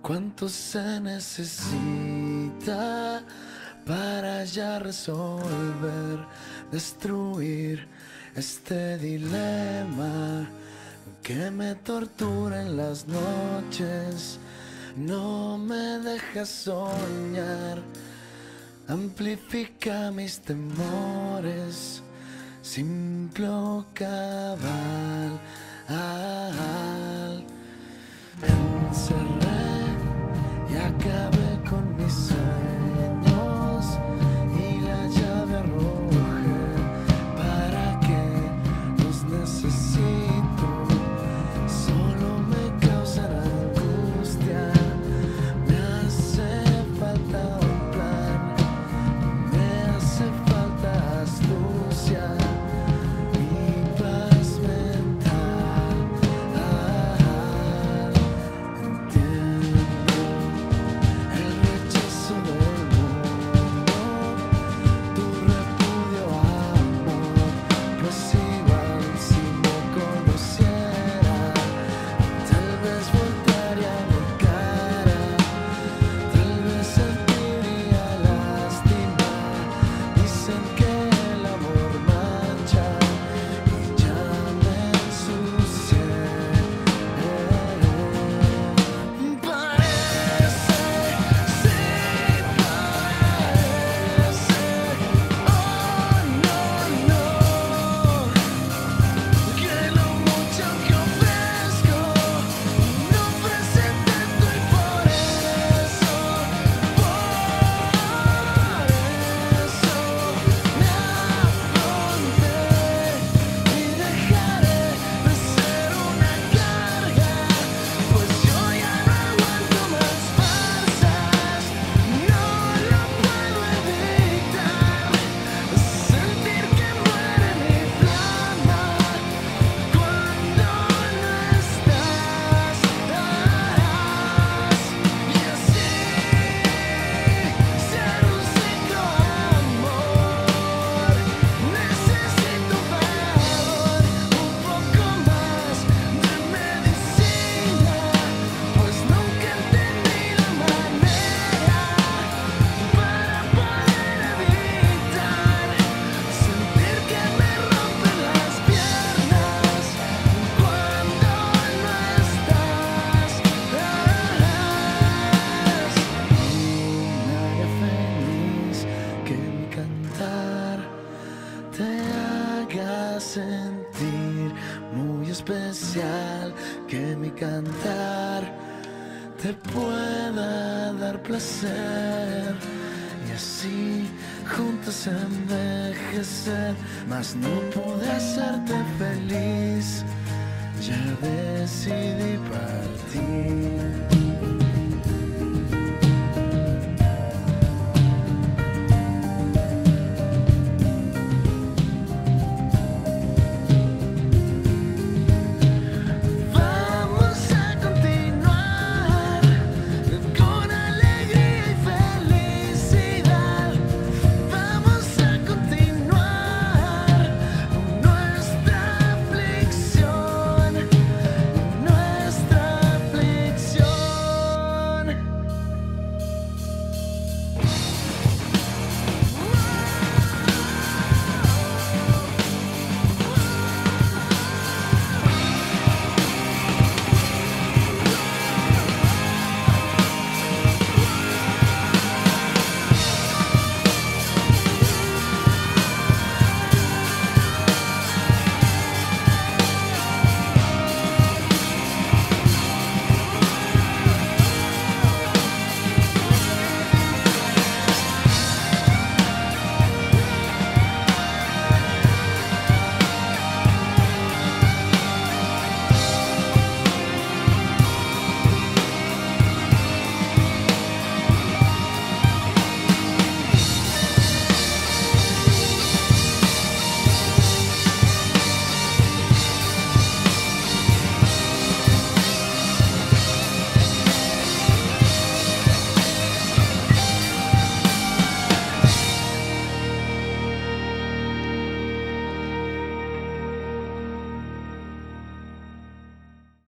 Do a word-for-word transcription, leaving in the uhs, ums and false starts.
¿Cuánto se necesita para ya resolver, destruir este dilema que me tortura en las noches? No me deja soñar, amplifica mis temores, simple cabal. Encerré y acabé con mis sueños y la llave arrojé. ¿Para qué los necesito? Solo me causan angustia. Me hace falta un plan, me hace falta astucia y paz mental. Ah, entiendo el rechazo del mundo, tu repudio, amor, pues igual si me conociera, tal vez voltaría mi cara, tal vez sentiría lástima. Dicen que el amor mancha y ya me ensucié. Parece, sí, parece, oh no, no, que lo mucho que ofrezco no ofrece tanto y por eso, por eso me afronté y dejaré de ser una carga, pues yo ya no aguanto más farsas, no lo puedo evitar, sentir que muere mi flama cuando no estás, y así ser un ciclo, amor. Necesito favor, un poco más de medicina, pues nunca entendí la manera para poder evitar sentir que me rompen las piernas cuando no estás. Me haga feliz que mi cantar te haga sentir muy especial, que mi cantar te pueda dar placer y así juntos envejecer. Mas no pude hacerte feliz, ya decidí partir.